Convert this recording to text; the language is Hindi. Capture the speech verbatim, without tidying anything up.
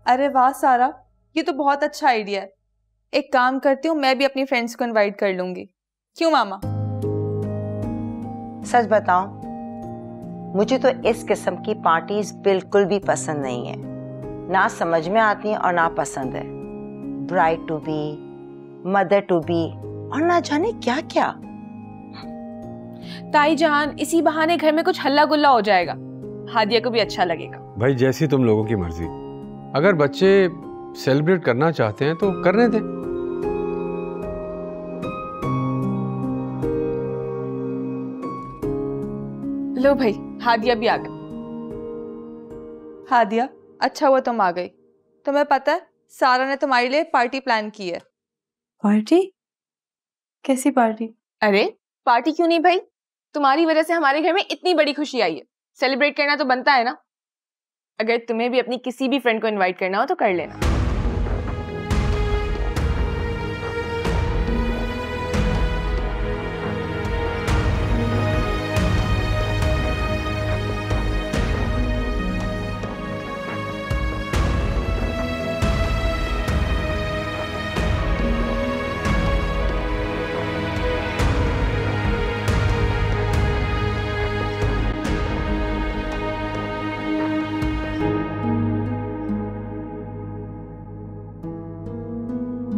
अरे वाह सारा, ये तो बहुत अच्छा आइडिया है। एक काम करती हूँ, मैं भी अपनी फ्रेंड्स को इनवाइट कर लूंगी। क्यों मामा? सच बताऊं, मुझे तो इस किस्म की पार्टीज बिल्कुल भी पसंद नहीं है। ना समझ में आती है और ना पसंद है। Bride to be, mother to be और ना जाने क्या क्या। ताई जान, इसी बहाने घर में कुछ हल्ला गुल्ला हो जाएगा, हादिया को भी अच्छा लगेगा। भाई जैसी तुम लोगों की मर्जी, अगर बच्चे सेलिब्रेट करना चाहते हैं तो करने दें। लो भाई, हादिया भी आ गई। हादिया, अच्छा हुआ तुम आ गई। तुम्हें पता है सारा ने तुम्हारे लिए पार्टी प्लान की है। पार्टी? कैसी पार्टी? अरे पार्टी क्यों नहीं भाई, तुम्हारी वजह से हमारे घर में इतनी बड़ी खुशी आई है, सेलिब्रेट करना तो बनता है ना। अगर तुम्हें भी अपनी किसी भी फ्रेंड को इनवाइट करना हो तो कर लेना।